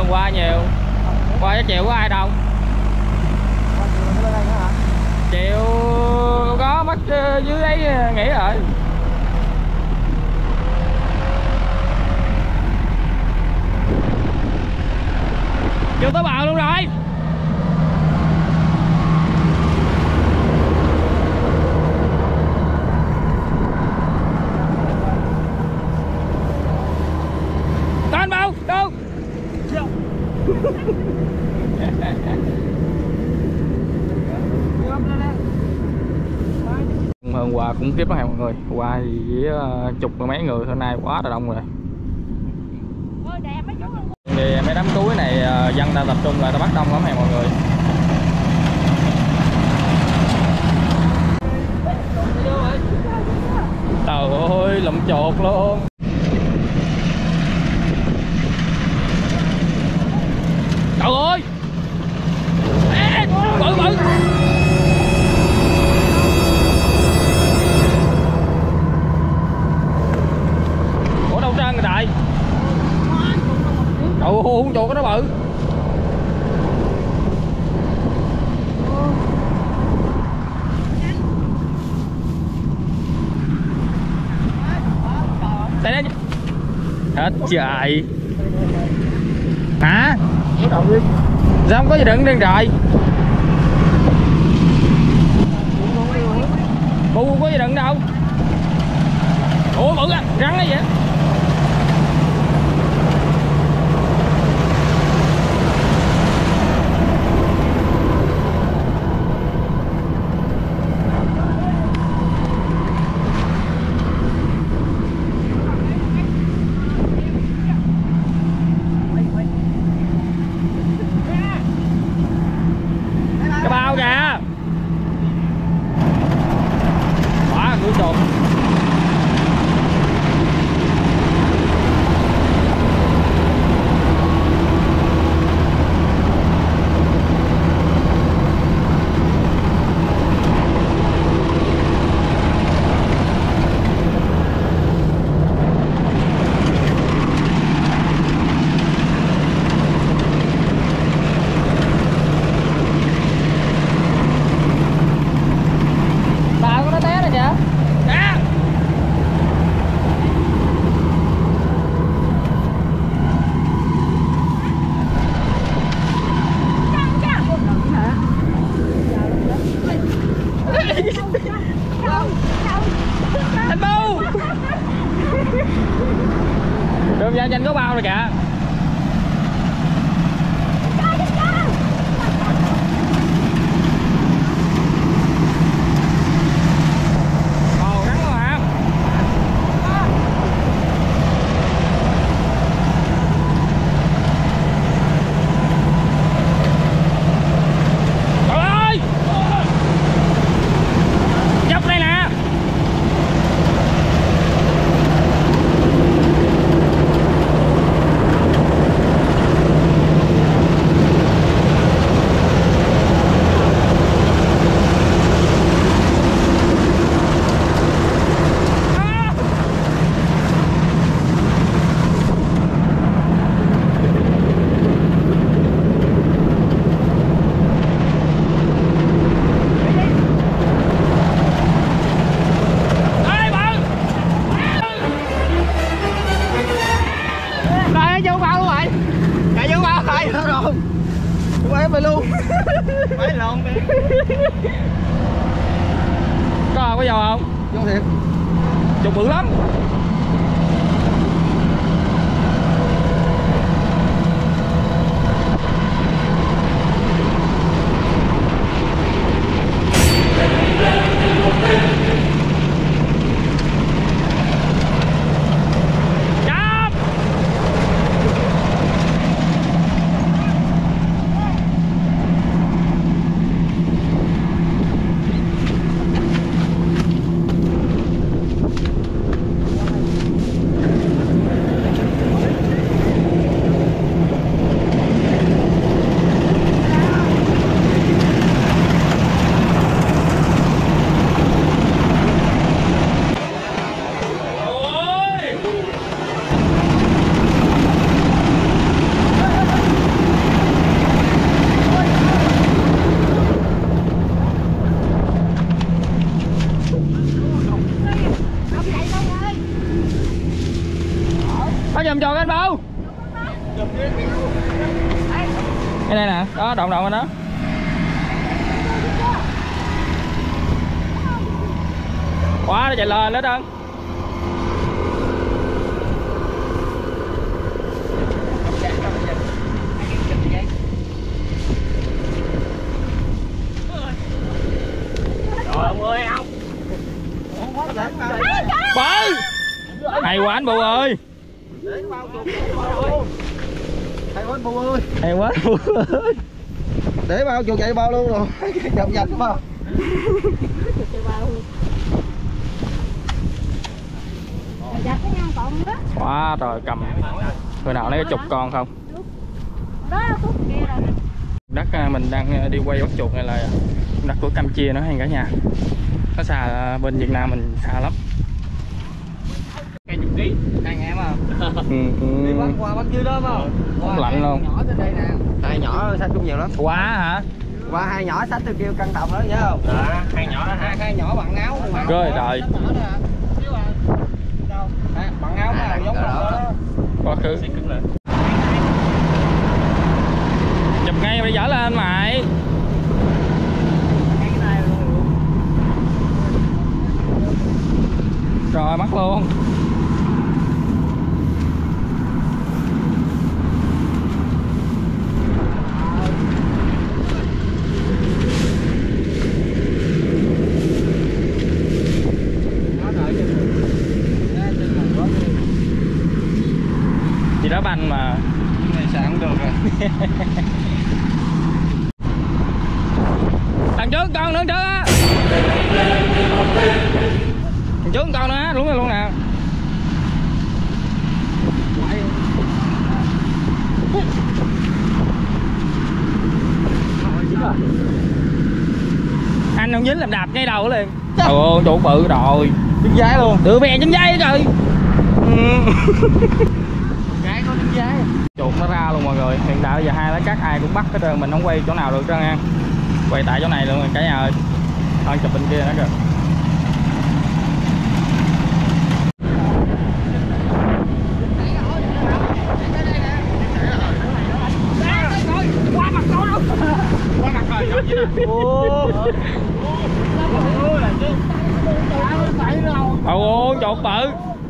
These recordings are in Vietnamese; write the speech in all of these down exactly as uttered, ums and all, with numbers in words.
hơn qua nhiều. Qua chiều có ai đâu. Chiều có mất dưới ấy nghỉ rồi. Chưa tới bờ luôn rồi. Tên bao đâu? Hôm qua cũng kiếp đó mọi người. Qua thì với chục mấy người, hôm nay quá là đông rồi. Thì mấy đám túi này dân ta tập trung lại, ta bắt đông lắm mọi người. Trời ơi, lụm chột luôn. Trời ơi. Ê, bự bự. Ủa đâu trơn rồi đại. Trời ơi, con chuột nó bự. Đây đây. Hết trời. Hả? Sao không có gì đựng đen trời? Bu không có gì đựng đâu. Ủa bự à, rắn cái vậy? Cái bao kìa. Quá cửa chuột. Anh Bu. Đường ra nhanh có bao rồi kìa. Ồ, rắn rồi hả? Trời ơi. Dốc đây nè. Phải lộn đi. Có có dầu không? Vô thiệt. Chục bự lắm. Cái đây nè, đó động động ở đó. Quá nó chạy lên đó đơn. Trời ơi ông. Bự. Hay quá anh Bù ơi. Hay quá Bù ơi. Hay quá Bù ơi. Để bao chuột chạy bao luôn rồi. Dập dập đúng không? Quá trời cầm. Người nào lấy cái chục con không? Đất mình đang đi quay bắt chuột này là đất của Campuchia nó hay cả nhà. Nó xa bên Việt Nam mình xa lắm. Cây chục ký, hai ngàn mà. Ừ, ừ. Đi bắn qua bắn dưới đó không? Không lạnh luôn. Nhỏ trên đây nè. Hai nhỏ sách cũng nhiều lắm. Quá hả? Qua hai nhỏ sách tôi kêu cân đồng đó nhớ không? Dạ, hai nhỏ đó hai hai nhỏ bằng áo. Rồi trời. Bằng áo mà giống đó. Quá khứ. Chụp ngay bây giờ lên mày. Rồi mất luôn. Thì đá banh mà Này xài không được rồi. Đằng trước con nữa trước á. Đằng trước con nữa đúng rồi luôn nè. Anh không dính làm đạp ngay đầu liền. Ồ chuột bự rồi. Trứng giái luôn. Đưa mẹ trứng giái trời. Cái có trứng giái. Chuột nó ra luôn mọi người. Hiện tại bây giờ hai lá cắt ai cũng bắt hết trơn, mình không quay chỗ nào được trơn nha. Quay tại chỗ này luôn rồi cả nhà ơi. Thôi chụp bên kia nữa kìa. Ồ chuột bự.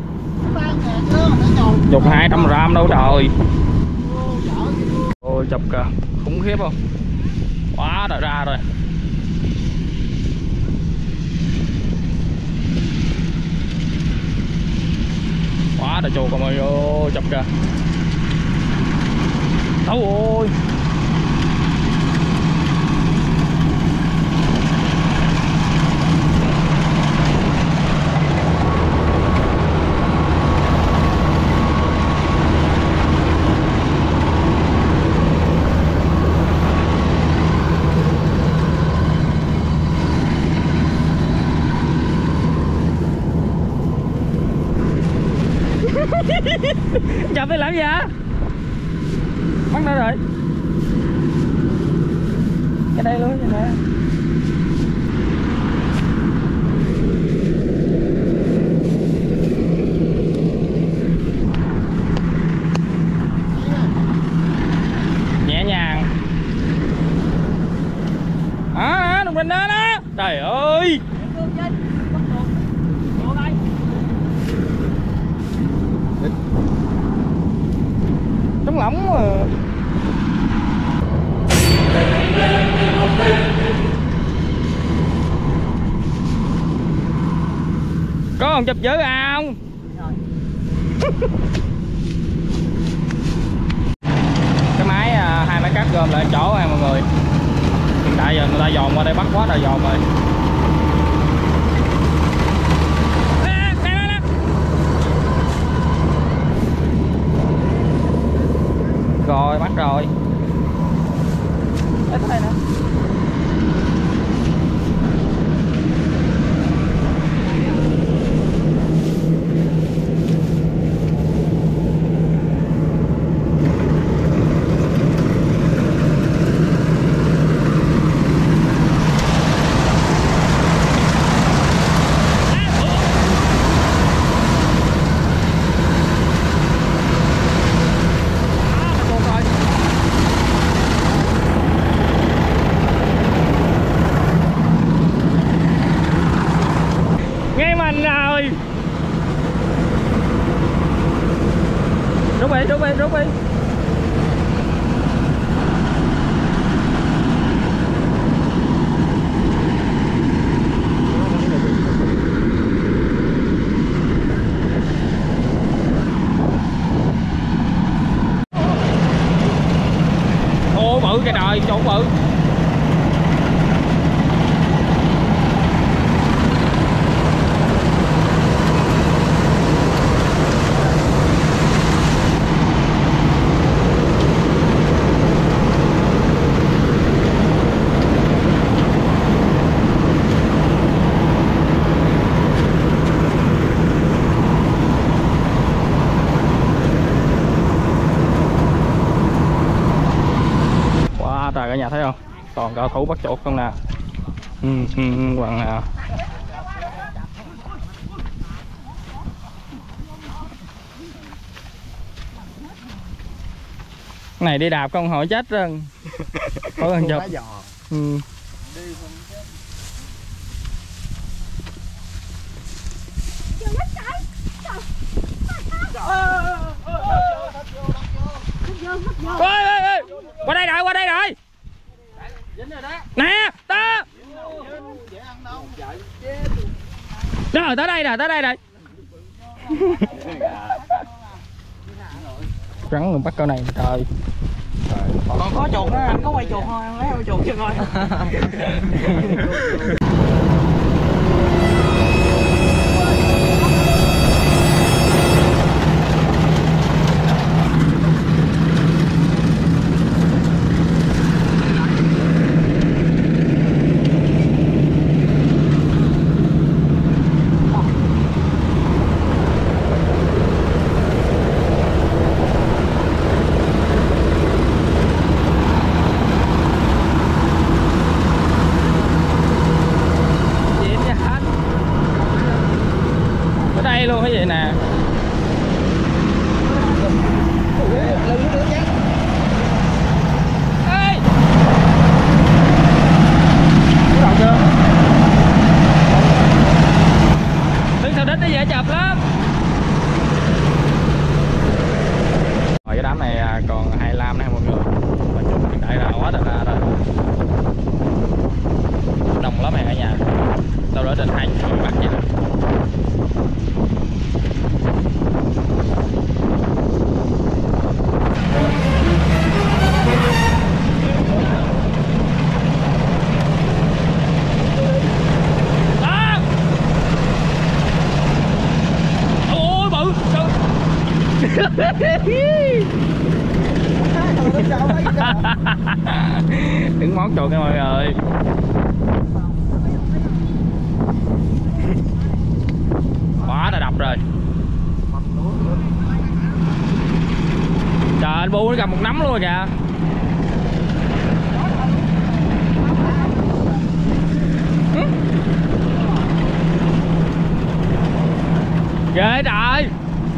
Chuột hai trăm gram đâu trời. Ôi chụp kìa, khủng khiếp không? Quá đã ra rồi. Quá đã chuột rồi mọi người ơi, chụp kìa. Đâu ôi. Chụp đi làm gì hả? Bắt nó rồi. Cái đây luôn vậy nè. Nhẹ nhàng. À, đừng bên đó đó. Trời ơi. Trống lỏng mà. Có còn chụp giữ không? Cái máy hai máy cáp gom lại chỗ nha mọi người. Hiện tại giờ người ta dồn qua đây bắt quá trời dồn rồi. Rồi bắt rồi. Ít đây nữa. bự kìa trời, chỗ bự. Trời, cả nhà thấy không, toàn cao thủ bắt chuột không nè. Ừ, ừ, bằng nè. Cái này đi đạp con hỏi chết rồi. Có con chụp. Ừ. Ôi ơi ơi, qua đây rồi, qua đây rồi. Nè, đó. Rồi, tới đây rồi, tới đây rồi. Rắn luôn bắt con này trời. Còn có chuột đó, anh có quay chuột thôi, anh lấy quay chuột cho coi. Luôn cái gì nè. Ê, có đầu chưa? Đứng sau đít nó dễ chụp lắm. Rồi cái đám này còn hai mươi lăm nè mọi người. Mà chút hiện tại là quá trời ra rồi. Đông lắm này cả nhà. Đâu đó trên hai người bắt vậy đó. Đứng món chuột nha mọi người. Quá là đập rồi. Trời, anh Bu nó cầm một nắm luôn rồi kìa. Ghê trời.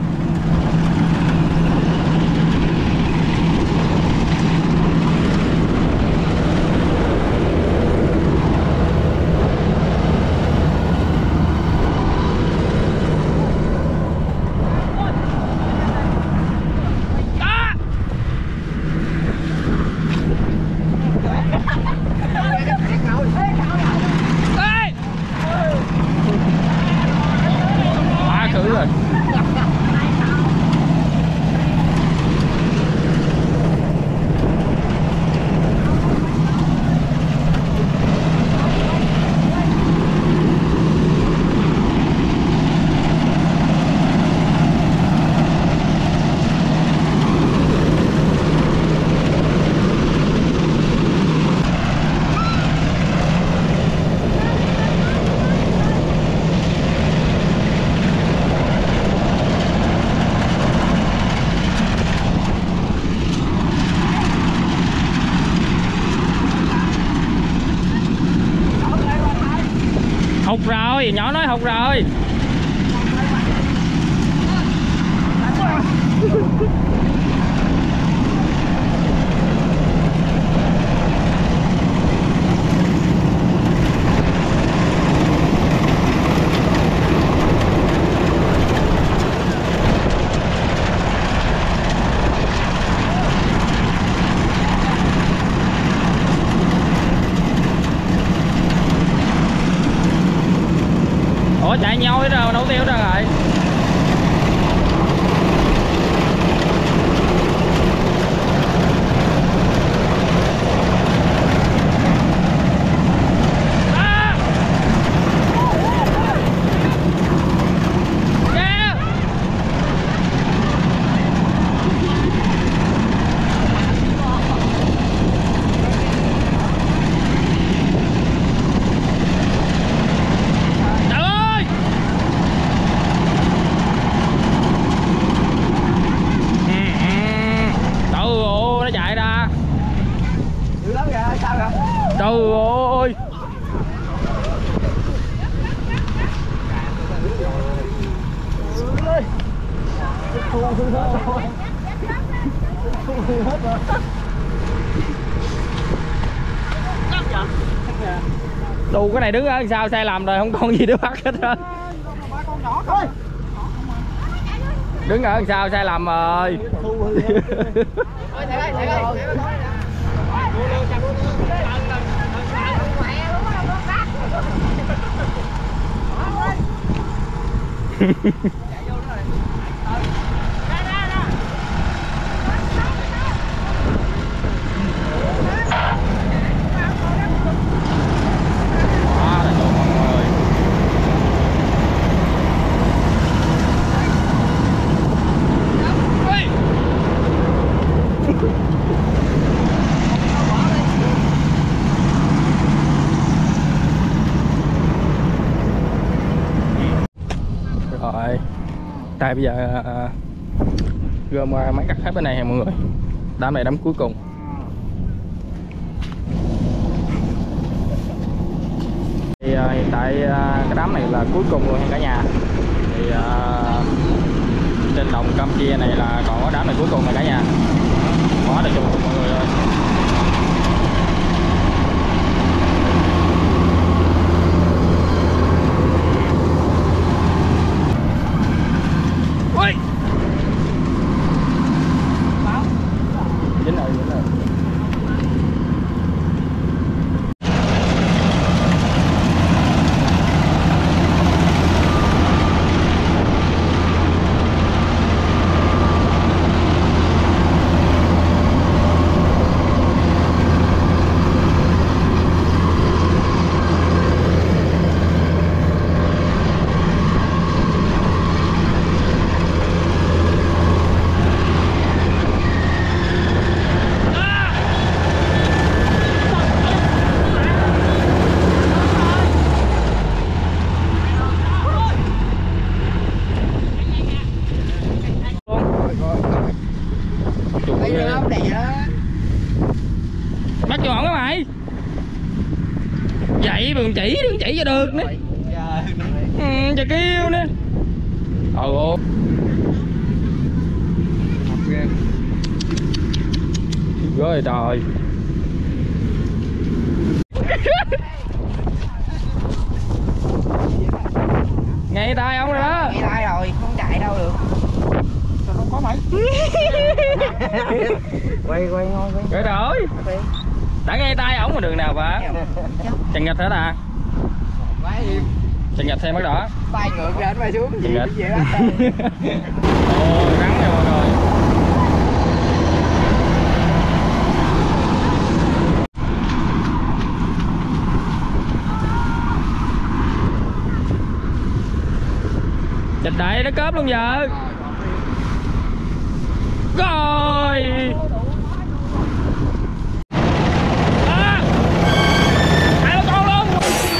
Hụt rồi, nhỏ nói hụt rồi. Ủa chạy nhau hết rồi. Trời ơi. Đù cái này đứng ở sao sai lầm rồi, không còn gì để bắt hết trơn. Đứng ở sao sai lầm rồi. Rồi, tại bây giờ uh, gom qua máy cắt hết bên này nha mọi người. Đám này đám cuối cùng. Thì uh, hiện tại uh, cái đám này là cuối cùng luôn nha cả nhà. Thì uh, trên đồng Campuchia này là còn có đám này cuối cùng này cả nhà. Quá là chung mọi người ơi. Ui. Dính rồi, dính rồi. Bắt cho ổng á mày. Vậy mà còn chỉ đừng chỉ cho được nữa. Ừ, chờ kêu nè. Ờ ồ. Rồi trời. Ngay tay ông rồi đó. Ngay tay rồi, không chạy đâu được. Không có mày. Quay quay ngon quay. Rồi rồi. Đã ngay tay ổng mà đường nào bà. Chằng nghịch hả ta? Chằng nghịch thêm bắt đỏ. Bay ngược lên bay xuống. Chằng nghịch. Ồ, rắn nè mọi người. Chịch đầy nó cớp luôn giờ. Rồi. À, hai con luôn.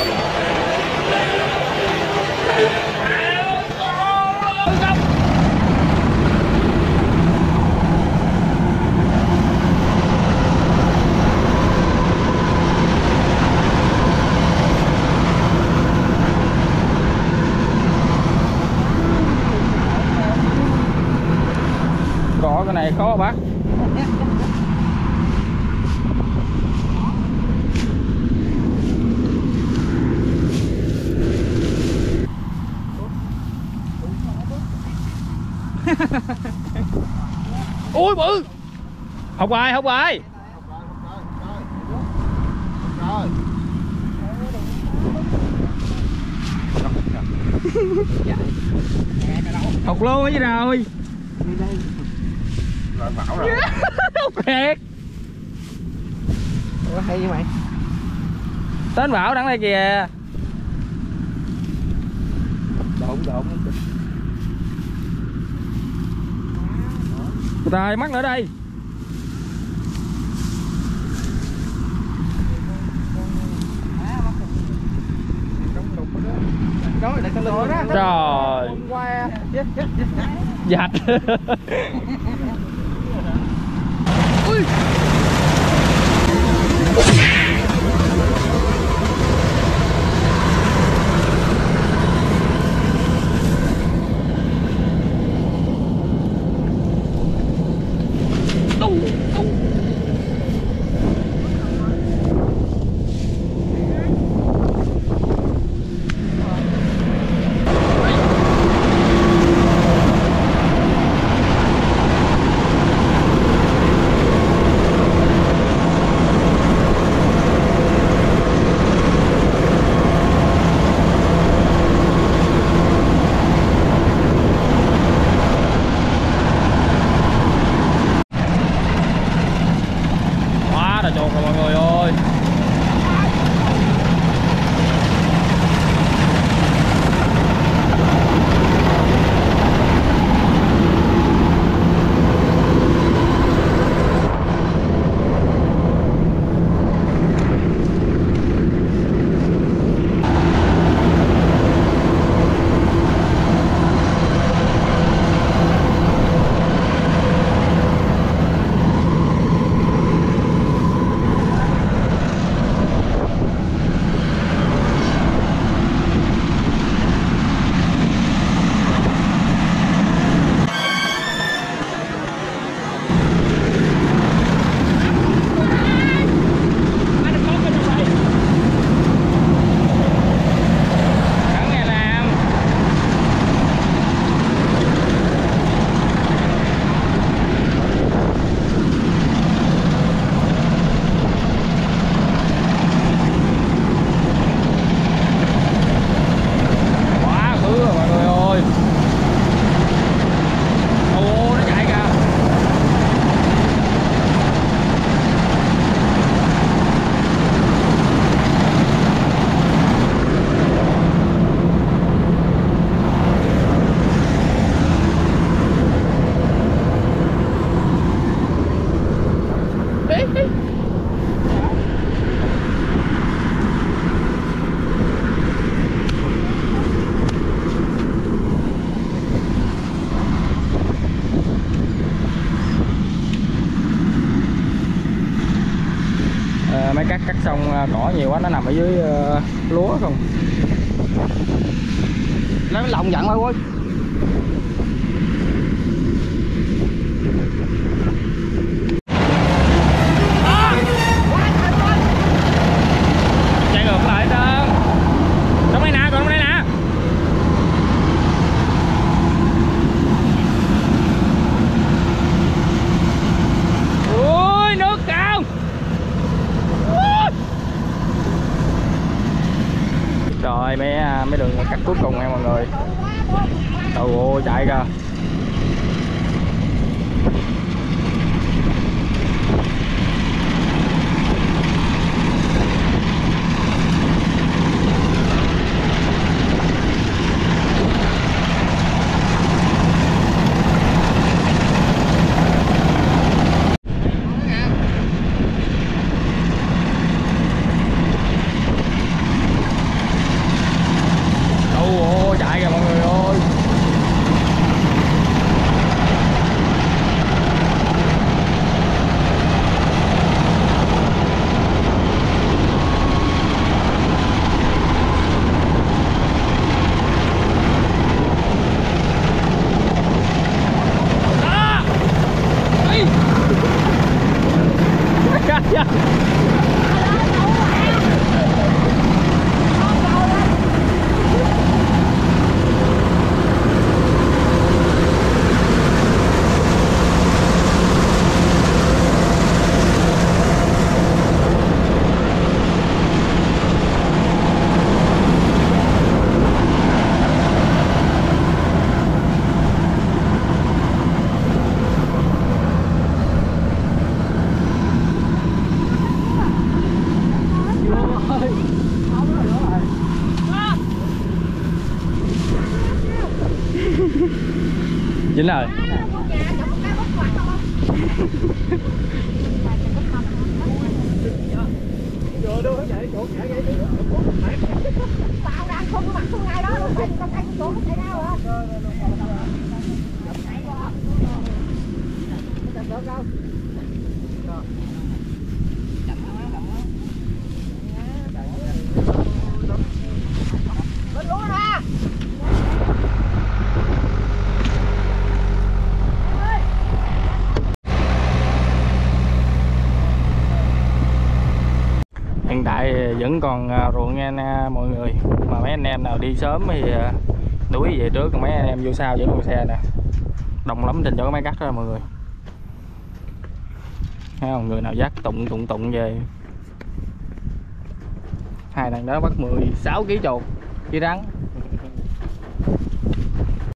Có cái này khó bác. Ui bự. Học bài, học bài. Học luôn cái gì rồi. Rồi bảo rồi. Học thiệt. Ủa hay vậy mày. Tên Bảo đằng đây kìa. Độn độn. Trời mắt nữa đây. Trời. Dạch. Ui. trời chuột rồi mọi người ơi. Mấy cắt cắt xong cỏ nhiều quá, nó nằm ở dưới uh, lúa không. Nó lồng giận thôi. Chạy ngược lại trơn. Trong đây nè, còn trong đây nè. Ui, nước cao. Rồi mấy mấy đường cắt cuối cùng nha mọi người. Trời ơi chạy kìa. Chạy kìa mọi người ơi. Dính rồi. Tao đang không có mặt xuống ngay đó luôn, không có chỗ chạy đâu hả? Bên lúa ra. Hiện tại vẫn còn ruộng nha mọi người, mà mấy anh em nào đi sớm thì đuổi về trước, còn mấy anh em vô sau vẫn còn xe nè, đông lắm trên chỗ máy cắt đó mọi người. Thấy không, người nào dắt tụng tụng tụng về. Hai thằng đó bắt mười sáu ký chuột với rắn,